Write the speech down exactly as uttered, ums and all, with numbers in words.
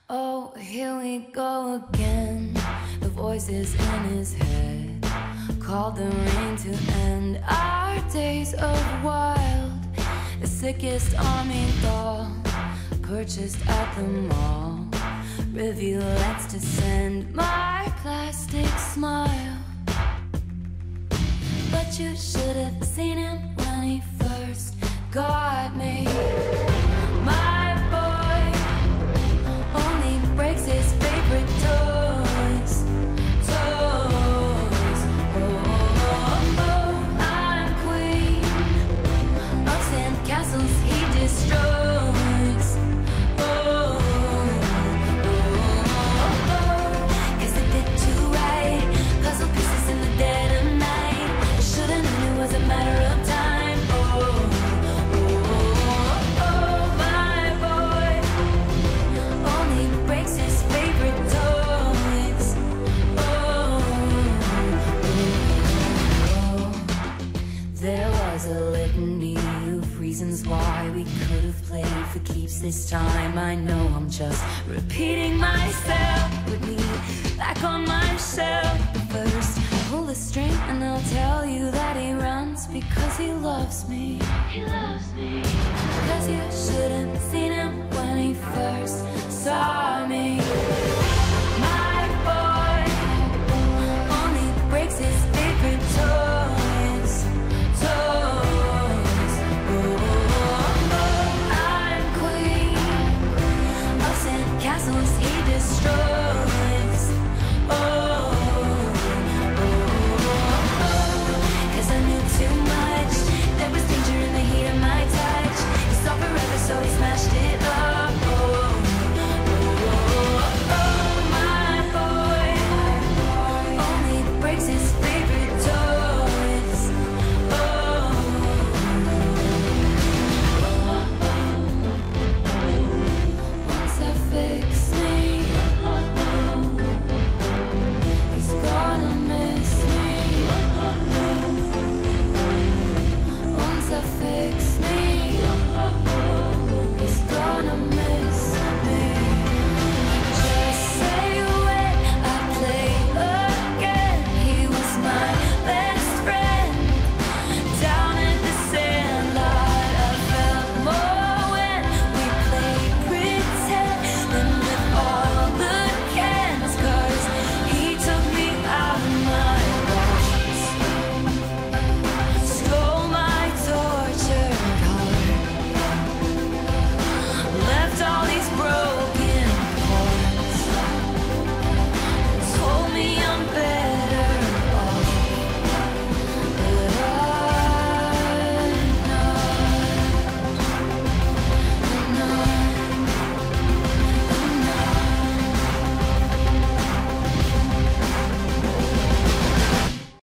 Oh, here we go again. The voices in his head called the rain to end our days of wild. The sickest army doll purchased at the mall. Review, let's descend my plastic smile. But you should have seen him when he first got me. My boy only breaks his favorite toys. Toys. Oh, oh, I'm queen of sand castles he destroys. Oh, oh, oh, cause it did too right. Puzzle pieces in the dead of night. I should've known it was a matter of time. Oh, oh, oh, my boy only breaks his favorite toys. Oh, oh, oh. There was a litany of reasons why we could have played for keeps this time. I know I'm just repeating myself. Put me back on my shelf. But first, pull the string and I'll tell you that he runs because he loves me. He loves me. Cause you should have seen him when he first saw me. My boy only breaks his favorite toys. Toys. Oh, I'm queen of sand castles he destroys.